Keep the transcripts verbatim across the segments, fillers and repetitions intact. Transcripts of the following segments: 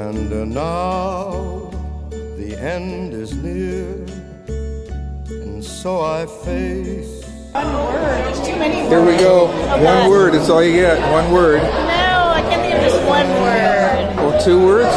And uh, now the end is near, and so I face. One word. There's too many words. Here we go. Oh, one God. word. That's all you get. One word. No, I can't think of just one word. Or two words?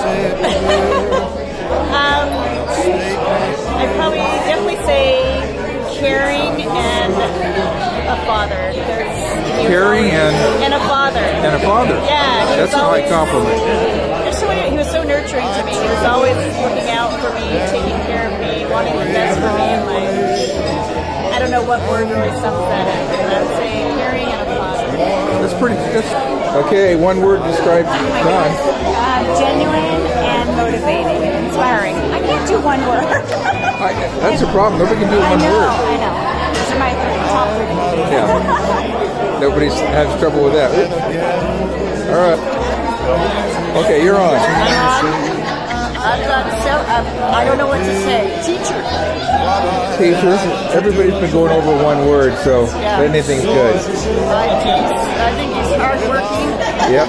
um, I'd probably definitely say caring and a father. Caring and and a father. And a father. Yeah, he that's was a always, high compliment. There's so many, he was so nurturing to me. He was always looking out for me, taking care of me, wanting the best for me in life. I don't know what word really sums that up, but I would say caring and a father. That's pretty. That's okay. One word describes Don. Uh, genuine and motivating and inspiring. I can't do one word. I, that's a problem. Nobody can do one I know, word. I know. These are my three, top three. Yeah. Nobody has trouble with that. All right. Okay, you're on. I've got so, uh, I don't know what to say. Teacher. Teacher. Everybody's been going over one word, so Yeah. anything's good. I think he's hardworking. Yep.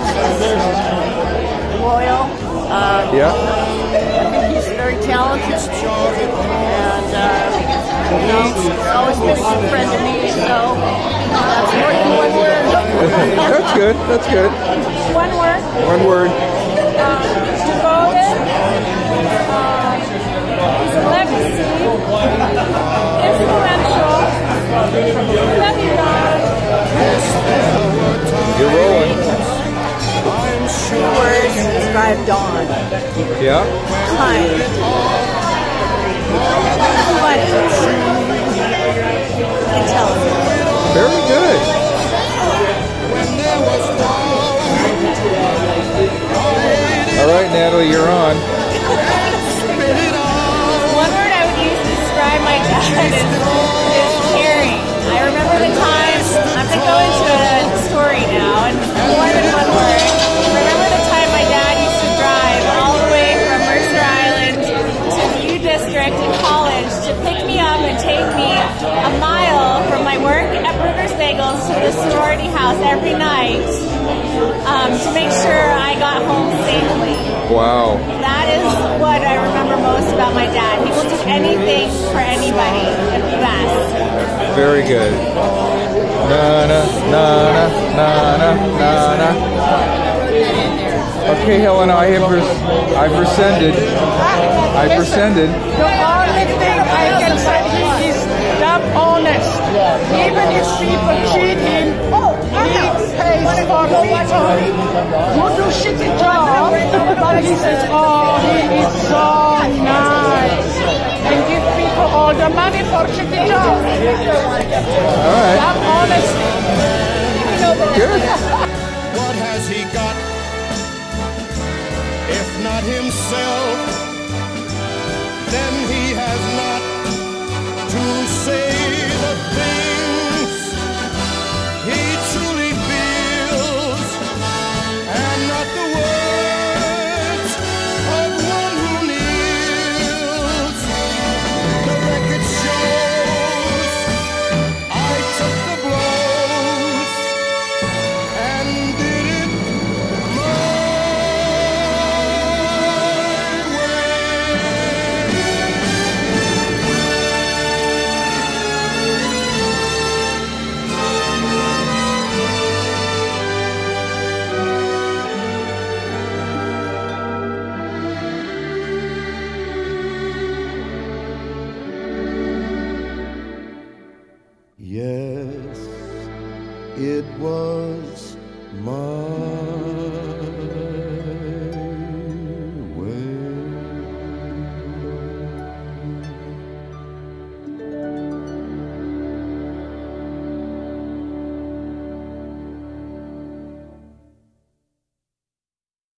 Loyal. Uh, Yep. I think he's very talented. And, uh, you know, he's always been a good friend to me, so that's more than one word. That's good. That's good. One word. One word. Um, devoted. Um, he's a legacy. Influential. Love you, God. You're rolling. Two words to describe Dawn. Yeah. Kind. Funny. Intelligent. Very good. All right, Natalie, you're on. One word I would use to describe my dad is, is caring. I remember the time, I'm going to go into a story now, and more than one word. I remember the time my dad used to drive all the way from Mercer Island to the U District in college to pick me up and take me a mile from my work at Burgers Bagels to the sorority house every night um, to make sure I got home safely. Wow. That is what I remember most about my dad. He will do anything for anybody if you ask. Very good. Na na na na na na na na. Okay, Helena, I have res I've rescinded. I've rescinded. The only thing I can say is damn honest. Even if people cheat him, he pays for people who do shitty job, but he says, oh, he is so nice, and give people all the money for shitty job. All right. Damn honesty. Good. What has he got, if not himself? Then he has not to say the things he truly feels, and not the words of one who kneels. The record shows I took the blows and did it my Yes, it was my